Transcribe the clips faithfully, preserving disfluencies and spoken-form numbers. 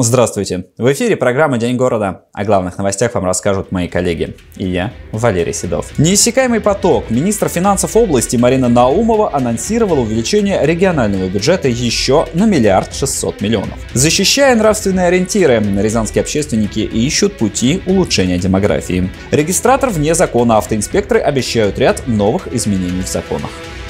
Здравствуйте! В эфире программа «День города». О главных новостях вам расскажут мои коллеги. И я, Валерий Седов. Неиссякаемый поток. Министр финансов области Марина Наумова анонсировала увеличение регионального бюджета еще на миллиард шестьсот миллионов. Защищая нравственные ориентиры, рязанские общественники ищут пути улучшения демографии. Регистратор вне закона, автоинспекторы обещают ряд новых изменений в законах.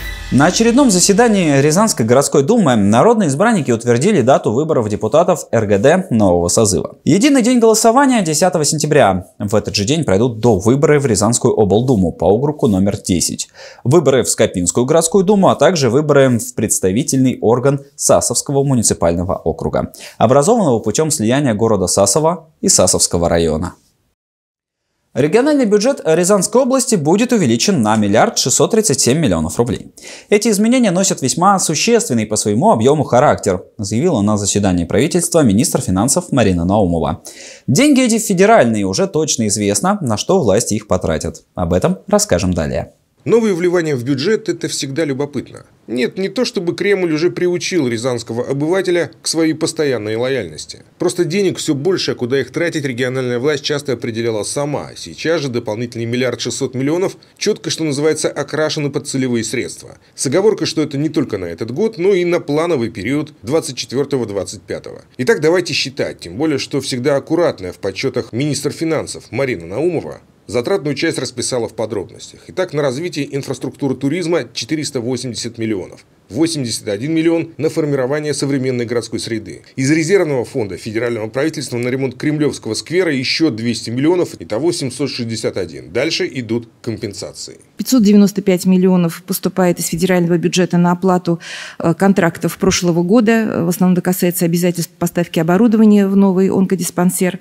На очередном заседании Рязанской городской думы народные избранники утвердили дату выборов депутатов эр гэ дэ нового созыва. Единый день голосования десятого сентября. В этот же день пройдут довыборы в Рязанскую облдуму по округу номер десять, выборы в Скопинскую городскую думу, а также выборы в представительный орган Сасовского муниципального округа, образованного путем слияния города Сасова и Сасовского района. Региональный бюджет Рязанской области будет увеличен на миллиард шестьсот тридцать семь миллионов рублей. Эти изменения носят весьма существенный по своему объему характер, заявила на заседании правительства министр финансов Марина Наумова. Деньги эти федеральные, уже точно известно, на что власти их потратят. Об этом расскажем далее. Новые вливания в бюджет – это всегда любопытно. Нет, не то чтобы Кремль уже приучил рязанского обывателя к своей постоянной лояльности. Просто денег все больше, а куда их тратить региональная власть часто определяла сама. Сейчас же дополнительный миллиард шестьсот миллионов четко, что называется, окрашены под целевые средства. С оговоркой, что это не только на этот год, но и на плановый период двадцать четвёртого — двадцать пятого. Итак, давайте считать, тем более, что всегда аккуратная в подсчетах министр финансов Марина Наумова затратную часть расписала в подробностях. Итак, на развитие инфраструктуры туризма четыреста восемьдесят миллионов. восемьдесят один миллион на формирование современной городской среды. Из резервного фонда федерального правительства на ремонт Кремлевского сквера еще двести миллионов, итого семьсот шестьдесят один. Дальше идут компенсации. пятьсот девяносто пять миллионов поступает из федерального бюджета на оплату контрактов прошлого года. В основном это касается обязательств поставки оборудования в новый онкодиспансер.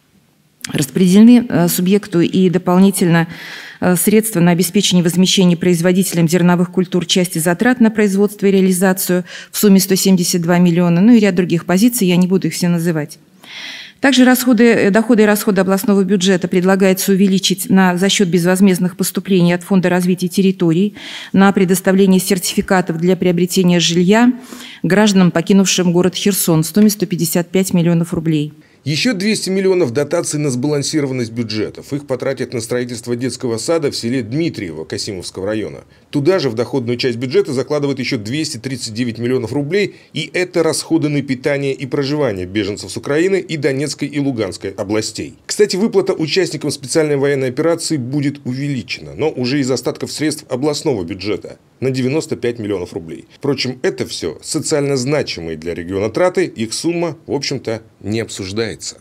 Распределены субъекту и дополнительно средства на обеспечение возмещения производителям зерновых культур части затрат на производство и реализацию в сумме сто семьдесят два миллиона, ну и ряд других позиций, я не буду их все называть. Также расходы, доходы и расходы областного бюджета предлагается увеличить на, за счет безвозмездных поступлений от Фонда развития территорий на предоставление сертификатов для приобретения жилья гражданам, покинувшим город Херсон, в сумме сто пятьдесят пять миллионов рублей. Еще двести миллионов дотаций на сбалансированность бюджетов. Их потратят на строительство детского сада в селе Дмитриево Касимовского района. Туда же в доходную часть бюджета закладывают еще двести тридцать девять миллионов рублей. И это расходы на питание и проживание беженцев с Украины и Донецкой и Луганской областей. Кстати, выплата участникам специальной военной операции будет увеличена, но уже из остатков средств областного бюджета на девяносто пять миллионов рублей. Впрочем, это все социально значимые для региона траты. Их сумма, в общем-то, не обсуждается.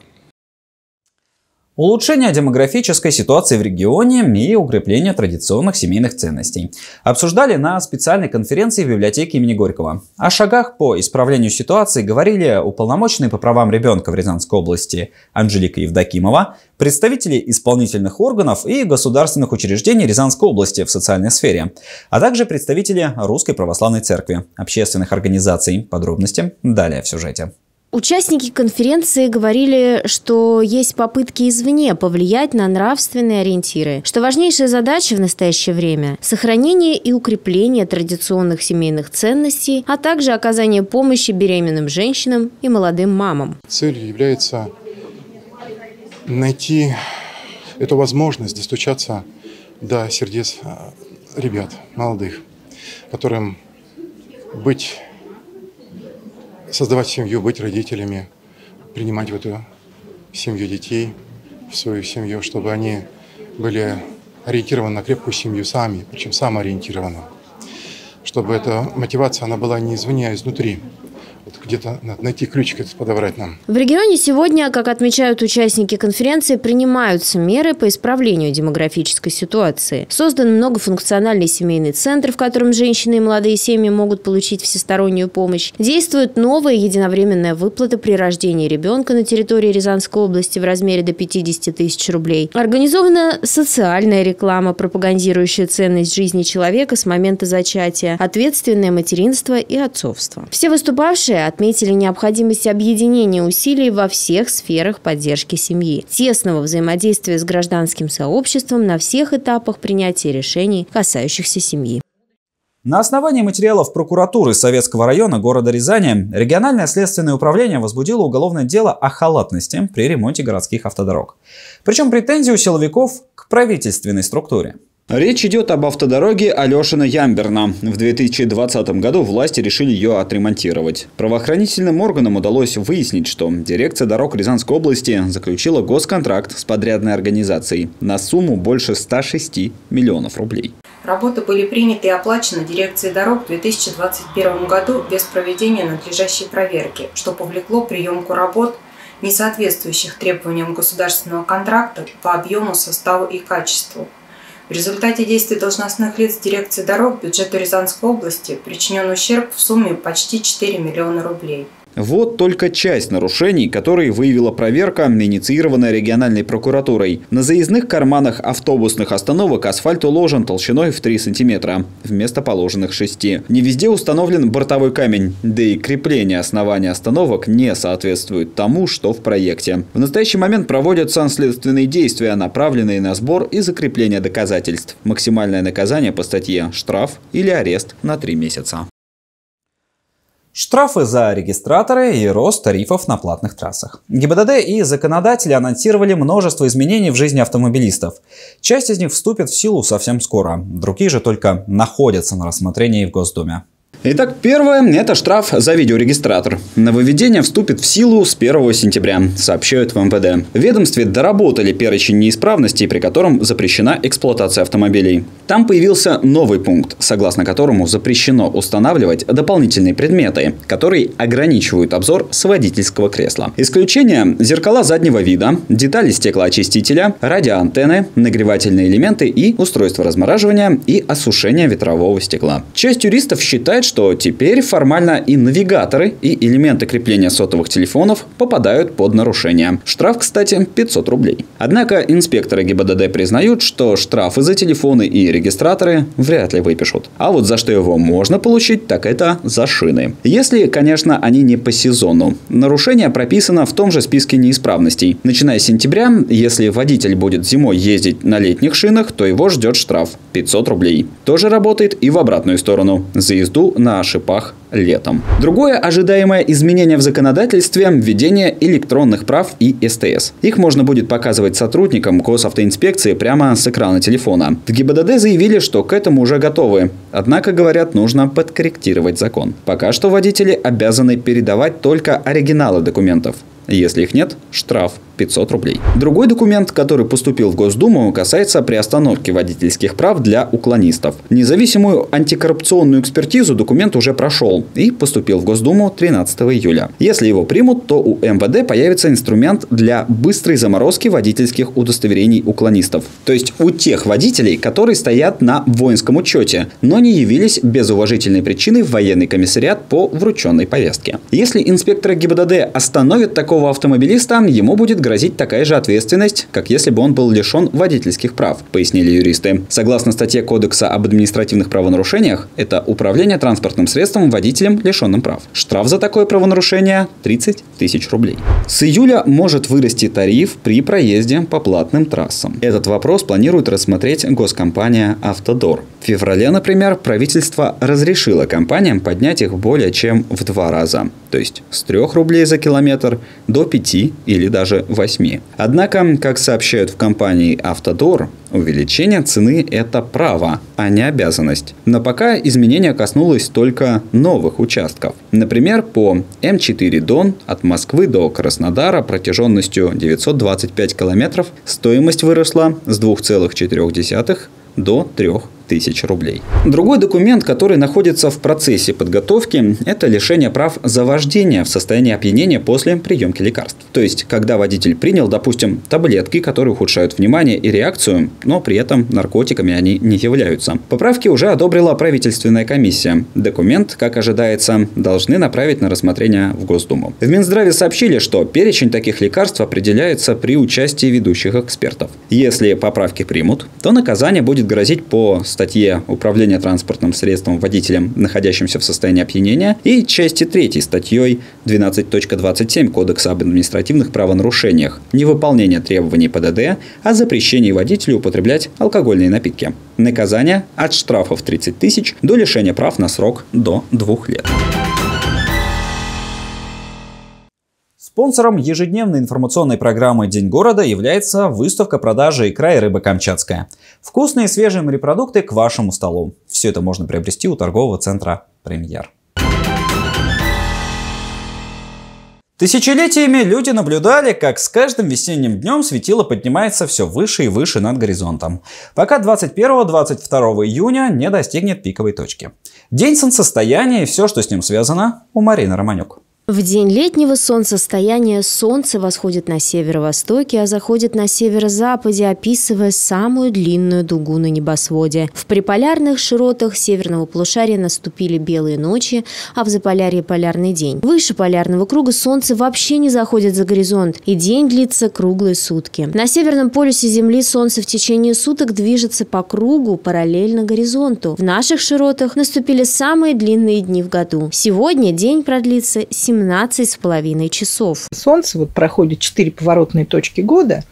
Улучшение демографической ситуации в регионе и укрепление традиционных семейных ценностей обсуждали на специальной конференции в библиотеке имени Горького. О шагах по исправлению ситуации говорили уполномоченные по правам ребенка в Рязанской области Анжелика Евдокимова, представители исполнительных органов и государственных учреждений Рязанской области в социальной сфере, а также представители Русской Православной Церкви, общественных организаций. Подробности далее в сюжете. Участники конференции говорили, что есть попытки извне повлиять на нравственные ориентиры, что важнейшая задача в настоящее время – сохранение и укрепление традиционных семейных ценностей, а также оказание помощи беременным женщинам и молодым мамам. Целью является найти эту возможность достучаться до сердец ребят, молодых, которым быть... создавать семью, быть родителями, принимать в эту семью детей, в свою семью, чтобы они были ориентированы на крепкую семью сами, причем самоориентированы. Чтобы эта мотивация, она была не извне, а изнутри. Вот где-то надо найти ключик этот подобрать нам. В регионе сегодня, как отмечают участники конференции, принимаются меры по исправлению демографической ситуации. Создан многофункциональный семейный центр, в котором женщины и молодые семьи могут получить всестороннюю помощь. Действует новая единовременная выплата при рождении ребенка на территории Рязанской области в размере до пятидесяти тысяч рублей. Организована социальная реклама, пропагандирующая ценность жизни человека с момента зачатия, ответственное материнство и отцовство. Все выступавшие отметили необходимость объединения усилий во всех сферах поддержки семьи, тесного взаимодействия с гражданским сообществом на всех этапах принятия решений, касающихся семьи. На основании материалов прокуратуры Советского района города Рязани региональное следственное управление возбудило уголовное дело о халатности при ремонте городских автодорог. Причем претензии у силовиков к правительственной структуре. Речь идет об автодороге Алешино-Ямберно. В две тысячи двадцатом году власти решили ее отремонтировать. Правоохранительным органам удалось выяснить, что дирекция дорог Рязанской области заключила госконтракт с подрядной организацией на сумму больше ста шести миллионов рублей. Работы были приняты и оплачены дирекцией дорог в две тысячи двадцать первом году без проведения надлежащей проверки, что повлекло приемку работ, не соответствующих требованиям государственного контракта по объему, составу и качеству. В результате действий должностных лиц дирекции дорог бюджету Рязанской области причинен ущерб в сумме почти четыре миллиона рублей. Вот только часть нарушений, которые выявила проверка, инициированная региональной прокуратурой. На заездных карманах автобусных остановок асфальт уложен толщиной в три сантиметра вместо положенных шести. Не везде установлен бортовой камень, да и крепление основания остановок не соответствует тому, что в проекте. В настоящий момент проводятся следственные действия, направленные на сбор и закрепление доказательств. Максимальное наказание по статье – штраф или арест на три месяца. Штрафы за регистраторы и рост тарифов на платных трассах. ГИБДД и законодатели анонсировали множество изменений в жизни автомобилистов. Часть из них вступит в силу совсем скоро, другие же только находятся на рассмотрении в Госдуме. Итак, первое – это штраф за видеорегистратор. Нововведение вступит в силу с первого сентября, сообщают в эм вэ дэ. В ведомстве доработали перечень неисправностей, при котором запрещена эксплуатация автомобилей. Там появился новый пункт, согласно которому запрещено устанавливать дополнительные предметы, которые ограничивают обзор с водительского кресла. Исключение – зеркала заднего вида, детали стеклоочистителя, радиоантенны, нагревательные элементы и устройства размораживания и осушения ветрового стекла. Часть юристов считает, что что теперь формально и навигаторы, и элементы крепления сотовых телефонов попадают под нарушение. Штраф, кстати, пятьсот рублей. Однако инспекторы ГИБДД признают, что штрафы за телефоны и регистраторы вряд ли выпишут. А вот за что его можно получить, так это за шины. Если, конечно, они не по сезону. Нарушение прописано в том же списке неисправностей. Начиная с сентября, если водитель будет зимой ездить на летних шинах, то его ждет штраф пятьсот рублей. Тоже работает и в обратную сторону. За езду на шипах летом. Другое ожидаемое изменение в законодательстве – введение электронных прав и эс тэ эс. Их можно будет показывать сотрудникам госавтоинспекции прямо с экрана телефона. В ГИБДД заявили, что к этому уже готовы. Однако, говорят, нужно подкорректировать закон. Пока что водители обязаны передавать только оригиналы документов. Если их нет – штраф пятьсот рублей. Другой документ, который поступил в Госдуму, касается приостановки водительских прав для уклонистов. Независимую антикоррупционную экспертизу документ уже прошел и поступил в Госдуму тринадцатого июля. Если его примут, то у эм вэ дэ появится инструмент для быстрой заморозки водительских удостоверений уклонистов. То есть у тех водителей, которые стоят на воинском учете, но не явились без уважительной причины в военный комиссариат по врученной повестке. Если инспекторы ГИБДД остановят такого автомобилиста, ему будет грозить такая же ответственность, как если бы он был лишен водительских прав, пояснили юристы. Согласно статье Кодекса об административных правонарушениях, это управление транспортным средством водителем, лишенным прав. Штраф за такое правонарушение – тридцать тысяч рублей. С июля может вырасти тариф при проезде по платным трассам. Этот вопрос планирует рассмотреть госкомпания «Автодор». В феврале, например, правительство разрешило компаниям поднять их более чем в два раза. То есть с трёх рублей за километр до пяти или даже восьми. Однако, как сообщают в компании «Автодор», увеличение цены – это право, а не обязанность. Но пока изменение коснулось только новых участков. Например, по эм четыре Дон от Москвы до Краснодара протяженностью девятьсот двадцать пять километров стоимость выросла с двух целых четырёх десятых до трёх тысяч рублей. Другой документ, который находится в процессе подготовки, это лишение прав за вождение в состоянии опьянения после приемки лекарств. То есть, когда водитель принял, допустим, таблетки, которые ухудшают внимание и реакцию, но при этом наркотиками они не являются. Поправки уже одобрила правительственная комиссия. Документ, как ожидается, должны направить на рассмотрение в Госдуму. В Минздраве сообщили, что перечень таких лекарств определяется при участии ведущих экспертов. Если поправки примут, то наказание будет грозить по статье статье «Управление транспортным средством водителем, находящимся в состоянии опьянения» и части третьей статьей двенадцать точка двадцать семь Кодекса об административных правонарушениях «Невыполнение требований ПДД о запрещении водителю употреблять алкогольные напитки». Наказание от штрафов тридцать тысяч до лишения прав на срок до двух лет. Спонсором ежедневной информационной программы «День города» является выставка продажи икра и рыба камчатская. Вкусные свежие морепродукты к вашему столу. Все это можно приобрести у торгового центра «Премьер». Тысячелетиями люди наблюдали, как с каждым весенним днем светило поднимается все выше и выше над горизонтом, пока двадцать первого — двадцать второго июня не достигнет пиковой точки. День солнцестояния и все, что с ним связано, у Марины Романюк. В день летнего солнцестояния солнце восходит на северо-востоке, а заходит на северо-западе, описывая самую длинную дугу на небосводе. В приполярных широтах северного полушария наступили белые ночи, а в заполярье полярный день. Выше полярного круга солнце вообще не заходит за горизонт, и день длится круглые сутки. На северном полюсе Земли солнце в течение суток движется по кругу параллельно горизонту. В наших широтах наступили самые длинные дни в году. Сегодня день продлится семнадцать с половиной часов. Солнце вот проходит четыре поворотные точки года,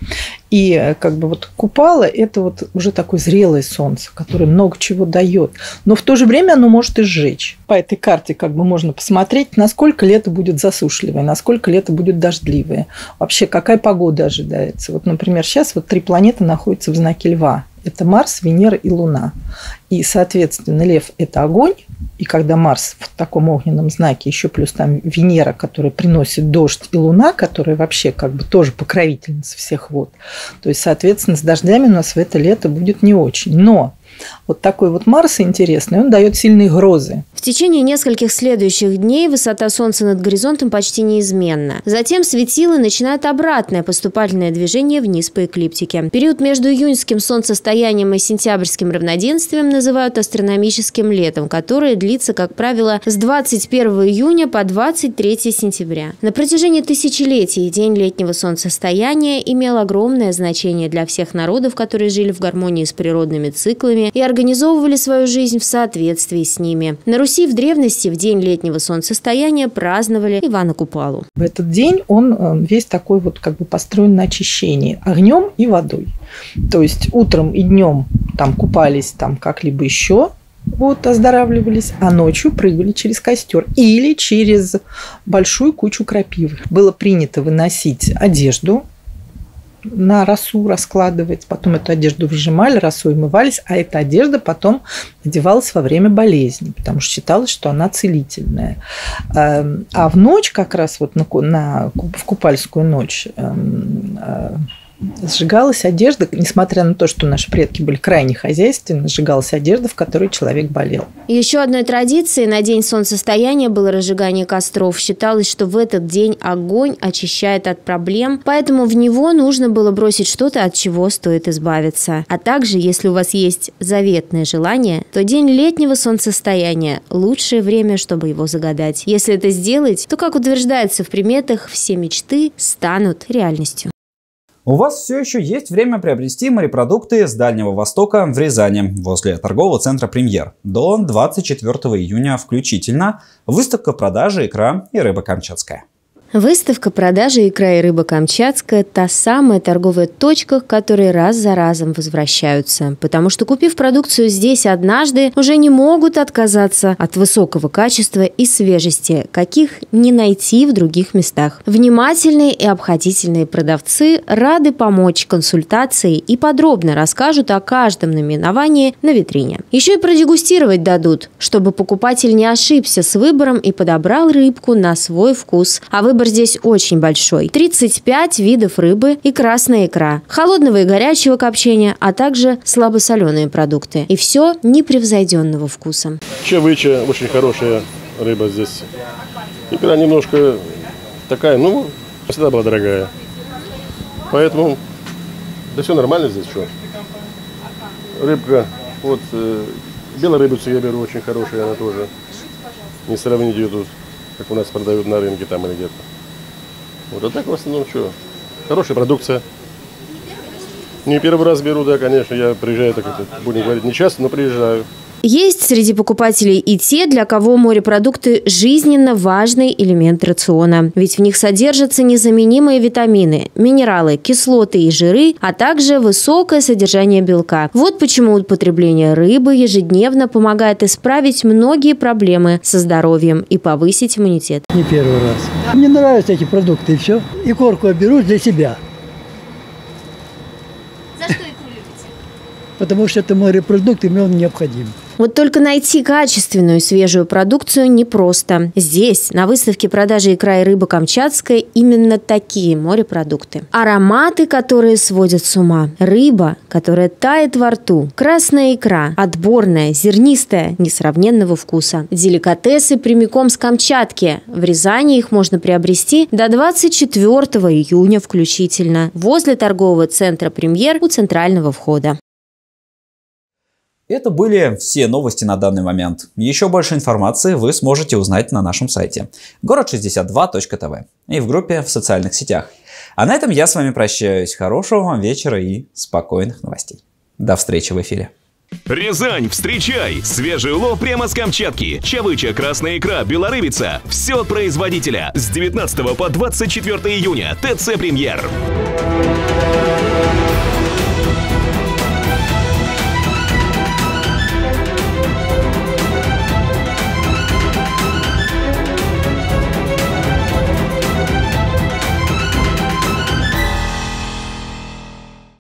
и как бы вот Купала – это вот уже такое зрелое солнце, которое много чего дает, но в то же время оно может и сжечь. По этой карте как бы можно посмотреть, насколько лето будет засушливое, насколько лето будет дождливое, вообще какая погода ожидается. Вот, например, сейчас вот три планеты находятся в знаке Льва. Это Марс, Венера и Луна. И, соответственно, Лев – это огонь. И когда Марс в таком огненном знаке, еще плюс там Венера, которая приносит дождь, и Луна, которая вообще как бы тоже покровительница всех вод. То есть, соответственно, с дождями у нас в это лето будет не очень. Но вот такой вот Марс интересный, он дает сильные грозы. В течение нескольких следующих дней высота Солнца над горизонтом почти неизменна. Затем светило начинает обратное поступательное движение вниз по эклиптике. Период между июньским солнцестоянием и сентябрьским равноденствием называют астрономическим летом, которое длится, как правило, с двадцать первого июня по двадцать третьего сентября. На протяжении тысячелетий день летнего солнцестояния имел огромное значение для всех народов, которые жили в гармонии с природными циклами и организовывали свою жизнь в соответствии с ними. На Руси в древности в день летнего солнцестояния праздновали Ивана Купалу. В этот день он весь такой вот как бы построен на очищении огнем и водой. То есть утром и днем там купались там как-либо еще, вот, оздоравливались, а ночью прыгали через костер или через большую кучу крапивы. Было принято выносить одежду, на росу раскладывать, потом эту одежду выжимали, росой умывались, а эта одежда потом одевалась во время болезни, потому что считалось, что она целительная. А в ночь как раз вот на, на, в купальскую ночь сжигалась одежда, несмотря на то, что наши предки были крайне хозяйственны, сжигалась одежда, в которой человек болел. Еще одной традицией на день солнцестояния было разжигание костров. Считалось, что в этот день огонь очищает от проблем, поэтому в него нужно было бросить что-то, от чего стоит избавиться. А также, если у вас есть заветное желание, то день летнего солнцестояния – лучшее время, чтобы его загадать. Если это сделать, то, как утверждается в приметах, все мечты станут реальностью. У вас все еще есть время приобрести морепродукты с Дальнего Востока в Рязани возле торгового центра «Премьер». До двадцать четвёртого июня включительно выставка продажи икра и рыба камчатская. Выставка продажи икра и рыба камчатская – та самая торговая точка, к которой раз за разом возвращаются. Потому что, купив продукцию здесь однажды, уже не могут отказаться от высокого качества и свежести, каких не найти в других местах. Внимательные и обходительные продавцы рады помочь консультацией и подробно расскажут о каждом наименовании на витрине. Еще и продегустировать дадут, чтобы покупатель не ошибся с выбором и подобрал рыбку на свой вкус. А выбор здесь очень большой. тридцать пять видов рыбы и красная икра, холодного и горячего копчения, а также слабосоленые продукты. И все непревзойденного вкуса. Чевыча очень хорошая рыба здесь. Икра немножко такая, ну, всегда была дорогая. Поэтому, да все нормально здесь, что. Рыбка, вот, э, белорыбицу я беру, очень хорошая она тоже. Не сравнить ее тут, как у нас продают на рынке там или где-то. Вот, а так в основном что? Хорошая продукция. Не первый раз беру, да, конечно. Я приезжаю, так это, будем говорить, не часто, но приезжаю. Есть среди покупателей и те, для кого морепродукты – жизненно важный элемент рациона. Ведь в них содержатся незаменимые витамины, минералы, кислоты и жиры, а также высокое содержание белка. Вот почему употребление рыбы ежедневно помогает исправить многие проблемы со здоровьем и повысить иммунитет. Не первый раз. Мне нравятся эти продукты, и все. И корку я беру для себя. За что икру любите? Потому что это морепродукты, мне он необходим. Вот только найти качественную свежую продукцию непросто. Здесь, на выставке продажи икра и рыба камчатская, именно такие морепродукты. Ароматы, которые сводят с ума. Рыба, которая тает во рту. Красная икра, отборная, зернистая, несравненного вкуса. Деликатесы прямиком с Камчатки. В Рязани их можно приобрести до двадцать четвёртого июня включительно. Возле торгового центра «Премьер» у центрального входа. Это были все новости на данный момент. Еще больше информации вы сможете узнать на нашем сайте город шестьдесят два точка тв и в группе в социальных сетях. А на этом я с вами прощаюсь. Хорошего вам вечера и спокойных новостей. До встречи в эфире. Рязань, встречай! Свежий улов прямо с Камчатки. Чавыча, красная икра, белорыбица. Все от производителя. С девятнадцатого по двадцать четвёртое июня. ТЦ «Премьер».